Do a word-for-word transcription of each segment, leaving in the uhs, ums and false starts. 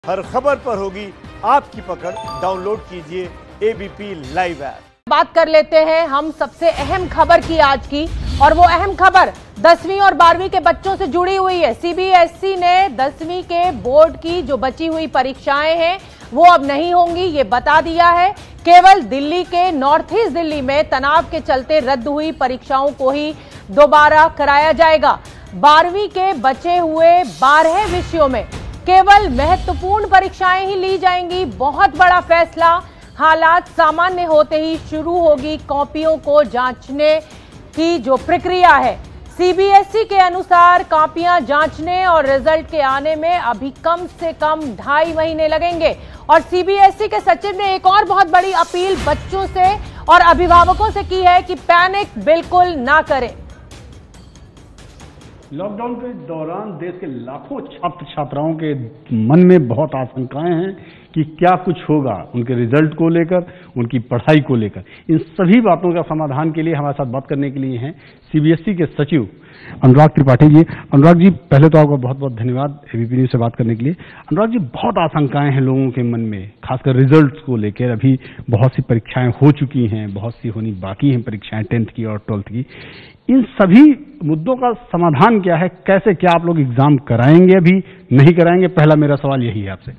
हर खबर पर होगी आपकी पकड़। डाउनलोड कीजिए एबीपी लाइव ऐप। बात कर लेते हैं हम सबसे अहम खबर की आज की, और वो अहम खबर दसवीं और बारहवीं के बच्चों से जुड़ी हुई है। सीबीएसई ने दसवीं के बोर्ड की जो बची हुई परीक्षाएं हैं वो अब नहीं होंगी, ये बता दिया है। केवल दिल्ली के नॉर्थ ईस्ट दिल्ली में तनाव के चलते रद्द हुई परीक्षाओं को ही दोबारा कराया जाएगा। बारहवीं के बचे हुए बारह विषयों में केवल महत्वपूर्ण परीक्षाएं ही ली जाएंगी। बहुत बड़ा फैसला। हालात सामान्य होते ही शुरू होगी कॉपियों को जांचने की जो प्रक्रिया है। सीबीएसई के अनुसार कॉपियां जांचने और रिजल्ट के आने में अभी कम से कम ढाई महीने लगेंगे। और सीबीएसई के सचिव ने एक और बहुत बड़ी अपील बच्चों से और अभिभावकों से की है कि पैनिक बिल्कुल ना करें। लॉकडाउन के दौरान देश के लाखों छात्र छात्राओं के मन में बहुत आशंकाएं हैं कि क्या कुछ होगा उनके रिजल्ट को लेकर, उनकी पढ़ाई को लेकर। इन सभी बातों का समाधान के लिए हमारे साथ बात करने के लिए हैं सीबीएसई के सचिव अनुराग त्रिपाठी जी। अनुराग जी, पहले तो आपका बहुत बहुत धन्यवाद एबीपी न्यूज से बात करने के लिए। अनुराग जी, बहुत आशंकाएं हैं लोगों के मन में, खासकर रिजल्ट को लेकर। अभी बहुत सी परीक्षाएं हो चुकी हैं, बहुत सी होनी बाकी हैं परीक्षाएं, टेंथ की और ट्वेल्थ की। इन सभी मुद्दों का समाधान क्या है? कैसे, क्या आप लोग एग्जाम कराएंगे, अभी नहीं कराएंगे? पहला मेरा सवाल यही है आपसे।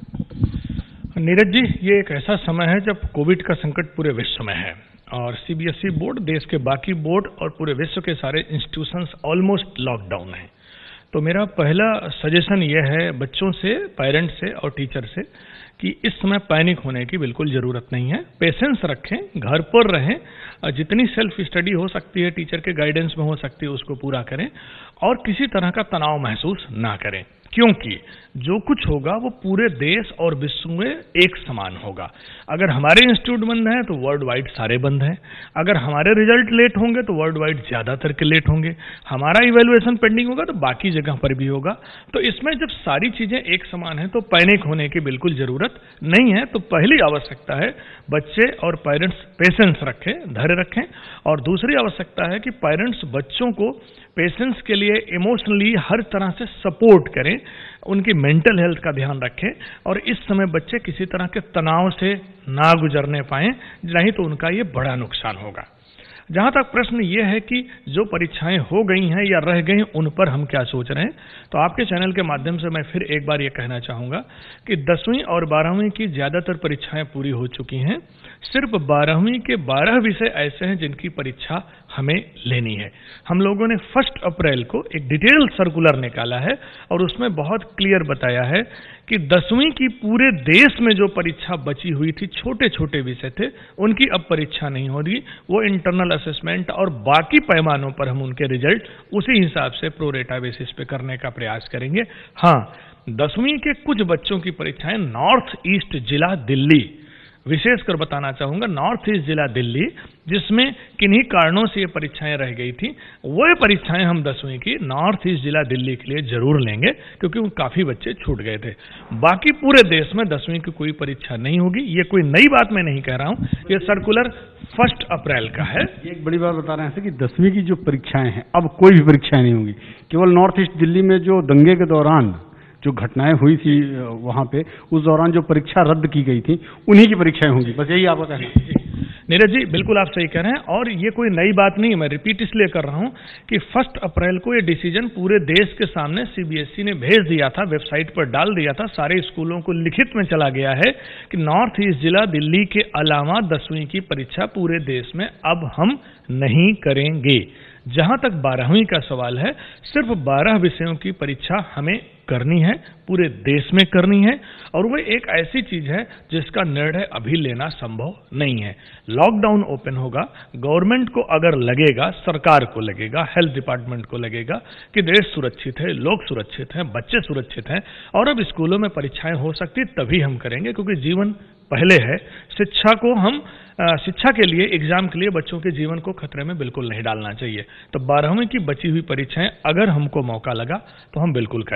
नीरज जी, ये एक ऐसा समय है जब कोविड का संकट पूरे विश्व में है और सीबीएसई बोर्ड, देश के बाकी बोर्ड और पूरे विश्व के सारे इंस्टीट्यूशंस ऑलमोस्ट लॉकडाउन हैं। तो मेरा पहला सजेशन ये है बच्चों से, पेरेंट्स से और टीचर से कि इस समय पैनिक होने की बिल्कुल जरूरत नहीं है। पेशेंस रखें, घर पर रहें, जितनी सेल्फ स्टडी हो सकती है, टीचर के गाइडेंस में हो सकती है, उसको पूरा करें और किसी तरह का तनाव महसूस ना करें, क्योंकि जो कुछ होगा वो पूरे देश और विश्व में एक समान होगा। अगर हमारे इंस्टीट्यूट बंद हैं तो वर्ल्ड वाइड सारे बंद हैं। अगर हमारे रिजल्ट लेट होंगे तो वर्ल्ड वाइड ज्यादातर के लेट होंगे। हमारा इवैल्यूएशन पेंडिंग होगा तो बाकी जगह पर भी होगा। तो इसमें जब सारी चीजें एक समान है तो पैनिक होने की बिल्कुल जरूरत नहीं है। तो पहली आवश्यकता है बच्चे और पेरेंट्स पेशेंस रखें, धैर्य रखें। और दूसरी आवश्यकता है कि पेरेंट्स बच्चों को पेशेंस के लिए इमोशनली हर तरह से सपोर्ट करें, उनकी मेंटल हेल्थ का ध्यान रखें और इस समय बच्चे किसी तरह के तनाव से ना गुजरने पाएं, नहीं तो उनका ये बड़ा नुकसान होगा। जहां तक प्रश्न ये है कि जो परीक्षाएं हो गई हैं या रह गई उन पर हम क्या सोच रहे हैं, तो आपके चैनल के माध्यम से मैं फिर एक बार ये कहना चाहूंगा कि दसवीं और बारहवीं की ज्यादातर परीक्षाएं पूरी हो चुकी हैं। सिर्फ बारहवीं के बारह विषय ऐसे हैं जिनकी परीक्षा हमें लेनी है। हम लोगों ने फर्स्ट अप्रैल को एक डिटेल सर्कुलर निकाला है और उसमें बहुत क्लियर बताया है कि दसवीं की पूरे देश में जो परीक्षा बची हुई थी, छोटे छोटे विषय थे, उनकी अब परीक्षा नहीं होगी। वो इंटरनल असेसमेंट और बाकी पैमानों पर हम उनके रिजल्ट उसी हिसाब से प्रोरेटा बेसिस पे करने का प्रयास करेंगे। हाँ, दसवीं के कुछ बच्चों की परीक्षाएं नॉर्थ ईस्ट जिला दिल्ली, विशेषकर बताना चाहूंगा नॉर्थ ईस्ट जिला दिल्ली, जिसमें किन्हीं कारणों से ये परीक्षाएं रह गई थी, वो परीक्षाएं हम दसवीं की नॉर्थ ईस्ट जिला दिल्ली के लिए जरूर लेंगे, क्योंकि उन काफी बच्चे छूट गए थे। बाकी पूरे देश में दसवीं की कोई परीक्षा नहीं होगी। ये कोई नई बात मैं नहीं कह रहा हूं, ये सर्कुलर फर्स्ट अप्रैल का है। एक बड़ी बात बता रहे हैं कि दसवीं की जो परीक्षाएं हैं अब कोई भी परीक्षाएं नहीं होगी। केवल नॉर्थ ईस्ट दिल्ली में जो दंगे के दौरान जो घटनाएं हुई थी वहां पे, उस दौरान जो परीक्षा रद्द की गई थी, उन्हीं की परीक्षाएं होंगी। बस यही आपका कहना है? नीरज जी, बिल्कुल आप सही कह रहे हैं और ये कोई नई बात नहीं है। मैं रिपीट इसलिए कर रहा हूं कि फर्स्ट अप्रैल को ये डिसीजन पूरे देश के सामने सीबीएसई ने भेज दिया था, वेबसाइट पर डाल दिया था, सारे स्कूलों को लिखित में चला गया है कि नॉर्थ ईस्ट जिला दिल्ली के अलावा दसवीं की परीक्षा पूरे देश में अब हम नहीं करेंगे। जहां तक बारहवीं का सवाल है, सिर्फ बारह विषयों की परीक्षा हमें करनी है, पूरे देश में करनी है और वो एक ऐसी चीज है जिसका निर्णय अभी लेना संभव नहीं है। लॉकडाउन ओपन होगा, गवर्नमेंट को अगर लगेगा, सरकार को लगेगा, हेल्थ डिपार्टमेंट को लगेगा कि देश सुरक्षित है, लोग सुरक्षित हैं, बच्चे सुरक्षित हैं और अब स्कूलों में परीक्षाएं हो सकती, तभी हम करेंगे, क्योंकि जीवन पहले है। शिक्षा को हम शिक्षा के लिए, एग्जाम के लिए बच्चों के जीवन को खतरे में बिल्कुल नहीं डालना चाहिए। तो बारहवीं की बची हुई परीक्षाएं अगर हमको मौका लगा तो हम बिल्कुल करेंगे और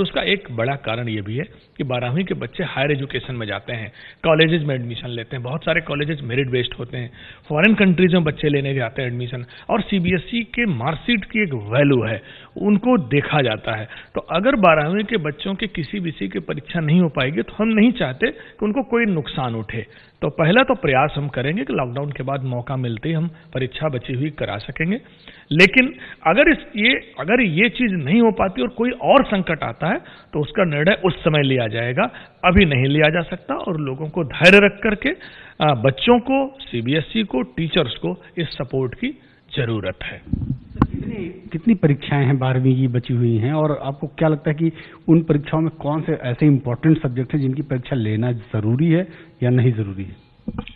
उसका एक बड़ा कारण ये भी है कि बारहवीं के बच्चे हायर एजुकेशन में जाते हैं, कॉलेजेस में एडमिशन लेते हैं, बहुत सारे कॉलेजेस मेरिट बेस्ड होते हैं, फॉरेन कंट्रीज में बच्चे लेने जाते हैं एडमिशन, और सीबीएसई के मार्कशीट की एक वैल्यू है, उनको देखा जाता है। तो अगर बारहवीं के बच्चों के किसी विषय की परीक्षा नहीं हो पाएगी तो हम नहीं चाहते कि उनको कोई नुकसान उठे। तो पहला तो प्रयास हम करेंगे कि लॉकडाउन के बाद मौका मिलते ही हम परीक्षा बची हुई करा सकेंगे। लेकिन अगर इस ये अगर ये चीज नहीं हो पाती और कोई और संकट आता है तो उसका निर्णय उस समय लिया जाएगा, अभी नहीं लिया जा सकता। और लोगों को धैर्य रख करके बच्चों को, सीबीएसई को, टीचर्स को इस सपोर्ट की जरूरत है। कितनी कितनी परीक्षाएं हैं बारहवीं की बची हुई हैं, और आपको क्या लगता है कि उन परीक्षाओं में कौन से ऐसे इंपॉर्टेंट सब्जेक्ट हैं जिनकी परीक्षा लेना जरूरी है या नहीं जरूरी है?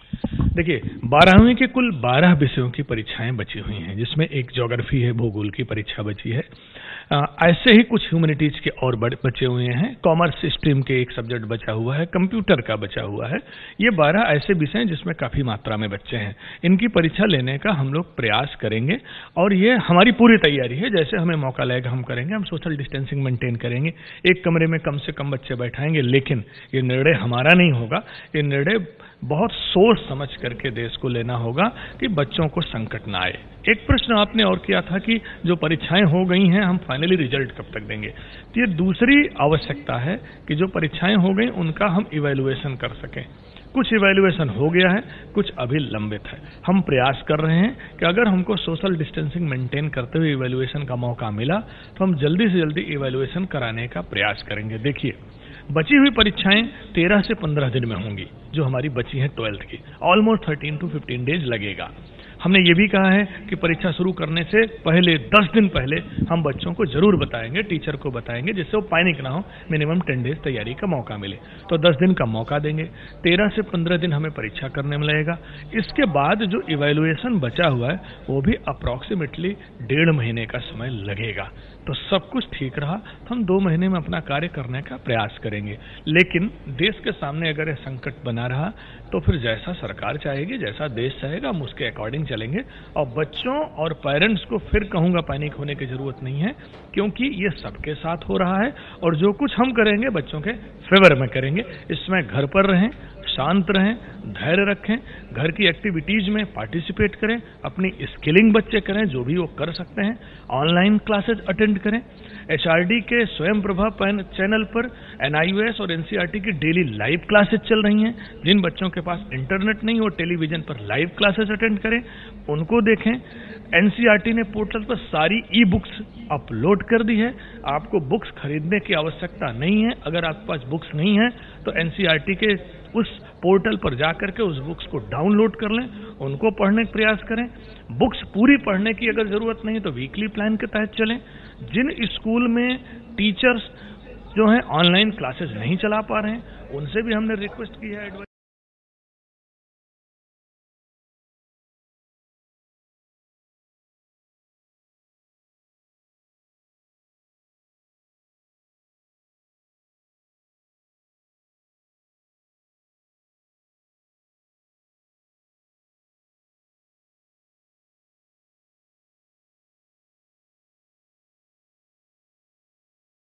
देखिए, बारहवीं के कुल बारह विषयों की परीक्षाएं बची हुई हैं, जिसमें एक ज्योग्राफी है, भूगोल की परीक्षा बची है। आ, ऐसे ही कुछ ह्यूमैनिटीज के और बचे हुए हैं, कॉमर्स स्ट्रीम के एक सब्जेक्ट बचा हुआ है, कंप्यूटर का बचा हुआ है। ये बारह ऐसे विषय हैं जिसमें काफी मात्रा में बच्चे हैं। इनकी परीक्षा लेने का हम लोग प्रयास करेंगे और ये हमारी पूरी तैयारी है। जैसे हमें मौका लगेगा हम करेंगे, हम सोशल डिस्टेंसिंग मेंटेन करेंगे, एक कमरे में कम से कम बच्चे बैठाएंगे। लेकिन ये निर्णय हमारा नहीं होगा, ये निर्णय बहुत सोच समझ करके देश को लेना होगा कि बच्चों को संकट ना आए। एक प्रश्न आपने और किया था कि जो परीक्षाएं हो गई हैं हम फाइनली रिजल्ट कब तक देंगे। तो ये दूसरी आवश्यकता है कि जो परीक्षाएं हो गई उनका हम इवैल्यूएशन कर सकें। कुछ इवैल्यूएशन हो गया है, कुछ अभी लंबित है। हम प्रयास कर रहे हैं कि अगर हमको सोशल डिस्टेंसिंग मेंटेन करते हुए इवैल्यूएशन का मौका मिला तो हम जल्दी से जल्दी इवैल्यूएशन कराने का प्रयास करेंगे। देखिए, बची हुई परीक्षाएं तेरह से पंद्रह दिन में होंगी, जो हमारी बची हैं ट्वेल्थ की। Almost thirteen to fifteen days लगेगा। हमने ये भी कहा है कि परीक्षा शुरू करने से पहले दस दिन पहले हम बच्चों को जरूर बताएंगे, टीचर को बताएंगे, जिससे वो पैनिक ना हो, मिनिमम टेन डेज तैयारी का मौका मिले। तो दस दिन का मौका देंगे। तेरह से पंद्रह दिन हमें परीक्षा करने में लगेगा। इसके बाद जो इवैल्यूएशन बचा हुआ है वो भी अप्रॉक्सीमेटली डेढ़ महीने का समय लगेगा। तो सब कुछ ठीक रहा तो हम दो महीने में अपना कार्य करने का प्रयास करेंगे। लेकिन देश के सामने अगर यह संकट बना रहा तो फिर जैसा सरकार चाहेगी, जैसा देश चाहेगा, हम उसके अकॉर्डिंग चलेंगे। और बच्चों और पेरेंट्स को फिर कहूंगा पैनिक होने की जरूरत नहीं है, क्योंकि ये सबके साथ हो रहा है और जो कुछ हम करेंगे बच्चों के फेवर में करेंगे। इसमें घर पर रहें, शांत रहें, धैर्य रखें, घर की एक्टिविटीज में पार्टिसिपेट करें, अपनी स्किलिंग बच्चे करें जो भी वो कर सकते हैं, ऑनलाइन क्लासेस अटेंड करें। एचआरडी के स्वयं प्रभा चैनल पर एनआईओएस और एनसीईआरटी की डेली लाइव क्लासेस चल रही हैं। जिन बच्चों के पास इंटरनेट नहीं हो टेलीविजन पर लाइव क्लासेस अटेंड करें, उनको देखें। एनसीईआरटी ने पोर्टल पर सारी ई बुक्स अपलोड कर दी है। आपको बुक्स खरीदने की आवश्यकता नहीं है। अगर आपके पास बुक्स नहीं है तो एनसीईआरटी के उस पोर्टल पर जाकर के उस बुक्स को डाउनलोड कर लें, उनको पढ़ने का प्रयास करें। बुक्स पूरी पढ़ने की अगर जरूरत नहीं तो वीकली प्लान के तहत चलें। जिन स्कूल में टीचर्स जो हैं ऑनलाइन क्लासेस नहीं चला पा रहे हैं उनसे भी हमने रिक्वेस्ट की है।